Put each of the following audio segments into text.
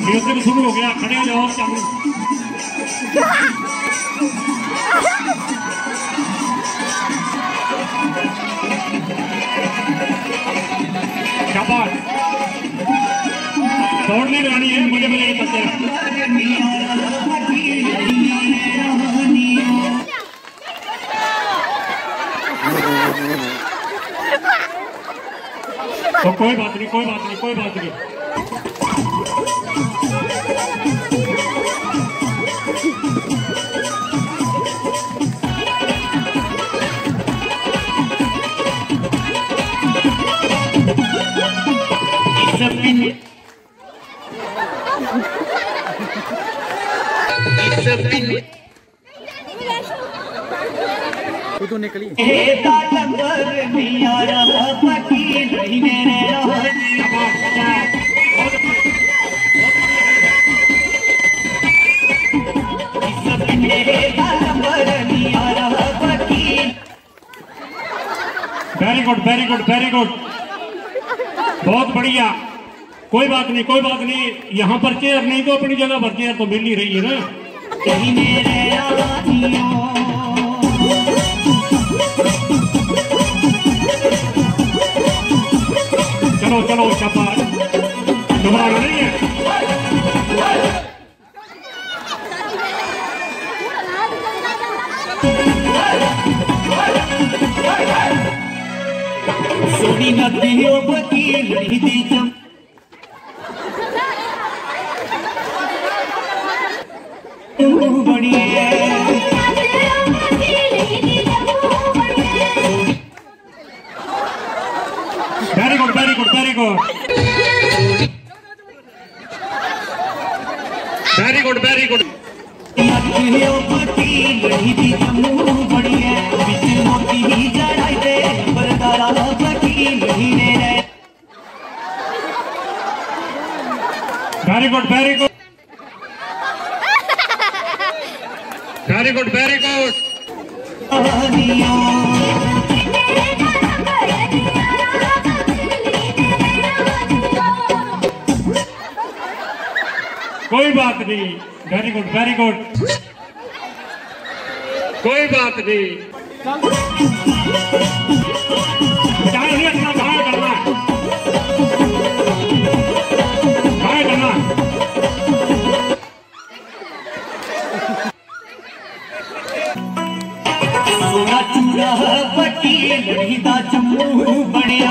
Music शुरू हो गया, खड़े हो जाओ। शाबाश, दौड़ने लगानी है, मुझे मुझे करते हैं। तो कोई बात नहीं, कोई बात नहीं, कोई बात नहीं। तू तो निकली very good, very good, very good, बहुत बढ़िया। कोई बात नहीं, कोई बात नहीं। यहाँ पर चेयर नहीं तो अपनी जगह पर चेयर तो मिल ही रही है ना। चलो चलो, शाबाश, घबराना नहीं है। सोनी नदियों वकील नहीं दी जम बड़ी very good, very good, very good, very good, very good. नदियों वकील नहीं दी जम्मू बड़ी है बिच मोती ही जड़ाई दे बरदारा वकील नहीं रहे। Very good, very good, very good, very good. कोई बात नहीं, वेरी गुड, वेरी गुड, कोई बात नहीं। कहाँ करना, कहाँ करना, कहाँ करना। सोना चूड़ा वकील नहीं दा जम्मू बढ़िया।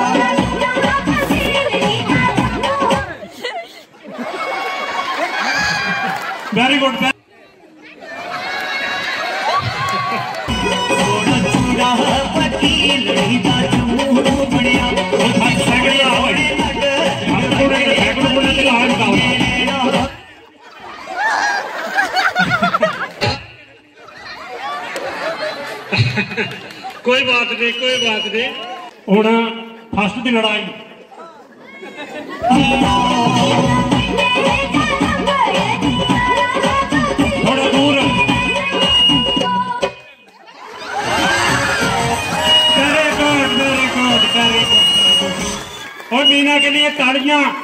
वेरी गुड, सोना चूड़ा वकील नहीं दा जम्मू बढ़िया। कोई बात नहीं, कोई बात नहीं। हुण फस्ट की लड़ाई थोड़ा दूर। Very good, very good, very good. और मीना के लिए तालियां।